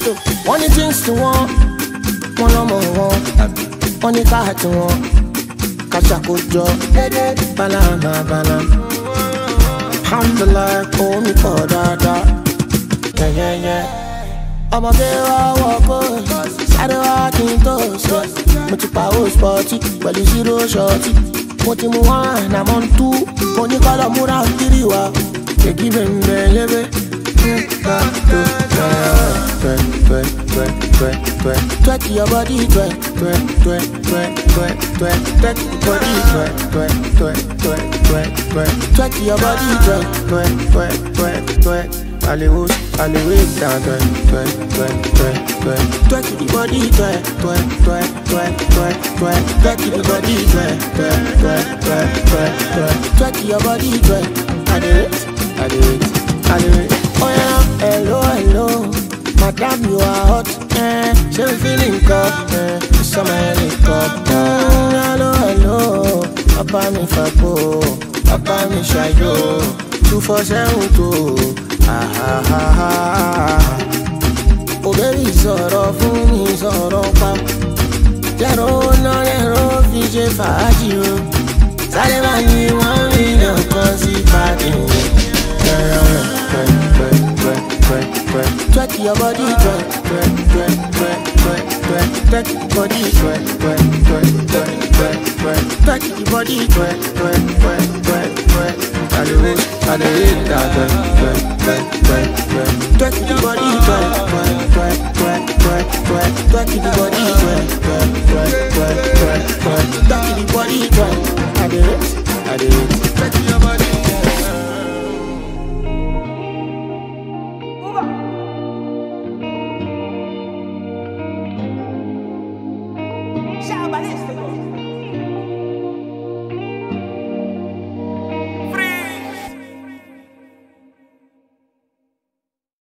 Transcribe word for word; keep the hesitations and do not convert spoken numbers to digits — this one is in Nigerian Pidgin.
Gelato, one things to one, one no more one. One car to one, Kachakojo, Banana, banana. Alhamdulillah, oh me for dada. Yeah, yeah, yeah. I'm a girl, I walk on. I don't walk in toes. But you power sporty, but you zero shorty. What you want, I'm on two. When you call a mura, Kiriwa. You give him the twerk your body, twerk, twerk, twerk, twerk, twerk, twerk, twerk your body, twerk, twerk, twerk, twerk, twerk, twerk, twerk your body, twerk, twerk, twerk, twerk, twerk. Hollywood, Hollywood down, twerk, twerk, twerk, twerk, twerk, twerk your body, twerk, twerk, twerk, twerk, twerk, twerk, twerk your body, twerk, twerk, twerk, twerk, twerk, twerk, twerk your body, twerk. I do it, I do it, I do it. Oh yeah, hello, hello, madam, you are hot, eh? She feeling cold, eh? Summer helicopter. Hello, hello, papa mi fapo, papa mi shayo, two for seven two. Ah ah ah ah. Oh baby, sorrow for me, sorrow pa. Jero no jero fije faji o. Sale mani one million consi party. Twerk your body, twerk, twerk, twerk, twerk, twerk, twerk, twerk your body, twerk, twerk, twerk, twerk, twerk, twerk, twerk your body, twerk, twerk, twerk, twerk, twerk. I do it, I do it, twerk, twerk, twerk, twerk, twerk, twerk your body, twerk, twerk, twerk, twerk, twerk, twerk, twerk your body, twerk.